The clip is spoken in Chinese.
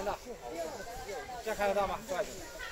看得到，这样看得到吗？过来。